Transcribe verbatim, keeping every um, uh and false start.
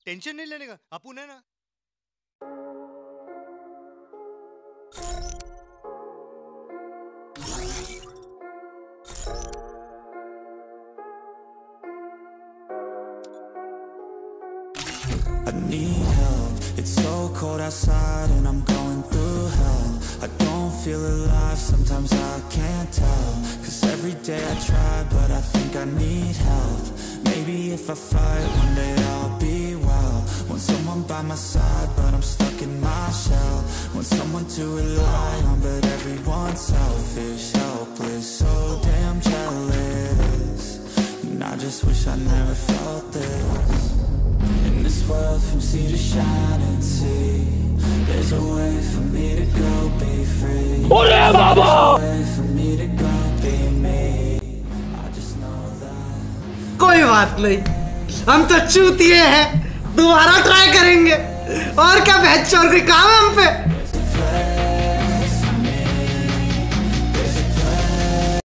Tension नहीं लेने का, अपन है ना। I need help, it's so cold outside and I'm going through hell. I don't feel alive, sometimes I can't tell. Cause every day I try, but I think I need help. Maybe if I fight, one day I'll be well. Want someone by my side, but I'm stuck in my shell. Want someone to rely on, but everyone's selfish, helpless, so damn jealous. And I just wish I never felt this. In this world from sea to shining sea, there's a way for me to go be free. There's a way for me to go be me. I just know that. कोई बात नहीं, हम तो चूतिए हैं, दोबारा try करेंगे। और क्या बहस, और कोई काम है हम पे।